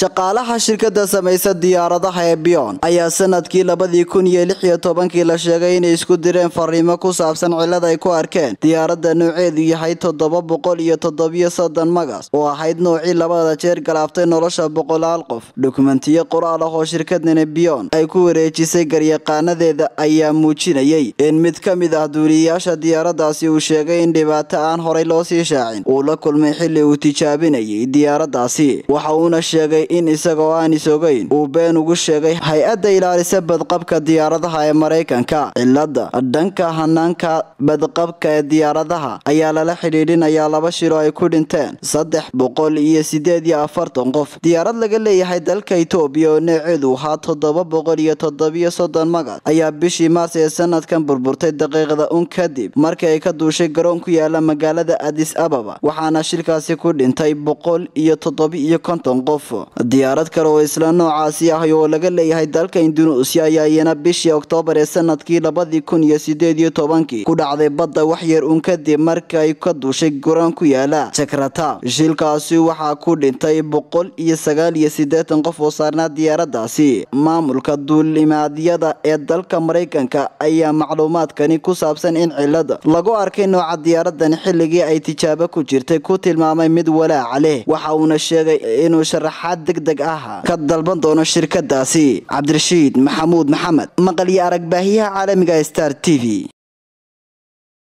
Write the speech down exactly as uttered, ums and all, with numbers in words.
shaqaalaha shirkadda samaysa diyaaradaha ee Beyond ayaa sanadkii labadi kun iyo lix iyo tobankii la sheegay inay isku direen fariimo ku saabsan cilad ay ku arkeen diyaaradda nooceedu yahay toddoba boqol iyo toddoba iyo soddon magas oo ahayd noocii labada jeer galaaftay nolosha boqolaal qof. Dokumentiyo qoraal ah oo shirkaddan Beyond ay ku wareejisay garyaqaanadeeda ayaa muujinayay in mid ka mid ah duuliyayaasha diyaaraddaasi uu sheegay in dhibaato aan horay loo sii shaacin uu la kulmay xilli uu tijaabinayay diyaaraddaasi. Waxa uuna sheegay in isagoo aan isogayn uu been ugu sheegay hay'adda ilaalisa badqabka diyaaradaha ee Mareykanka. Cilada dhanka hanaanka badqabka ee diyaaradaha ayaa lala xiriirinayaa laba shil oo ay ku dhinteen saddex boqol iyo siddeed iyo afartan qof. Diyaarad laga leeyahay dalka Itoobiya oo nooceedu ahaa toddoba boqol iyo toddoba iyo soddon magas ayaa bishii Maarso ee sanadkan burburtay daqiiqada un kadib markii ay ka duushay garoon ku yaala magaalada Addis Ababa, waxaana shilkaasi ku dhintay boqol iyo toddoba iyo konton qof. diyaarad kale oo isla noocaasi ah oo laga leeyahay dalka Indonesia ayaa iyana bishii Oktoobar ee sanadkii labadi kun iyo siddeed iyo tobankii ku dhacday badda wax yar un kadib markii ay ka duushay garoon ku yaala Jakarta. Shilkaasi waxaa ku dhintay boqol iyo sagaal iyo siddeetan qof oo saarnaa diyaaraddaasi. Maamulka duulimaadyada ee dalka Mareykanka ayaa macluumaadkani ku saabsan in cilad lagu arkay nooca diyaaraddan xilligii ay tijaabo ku jirtay ku tilmaamay mid walaac leh. Waxa uuna sheegay inuu sharaxaad degdeg ah ka dalban doono shirkaddaasi. Cabdirashiid Maxamuud Maxamed, maqal iyo arag baahiyaha caalamiga Star T V.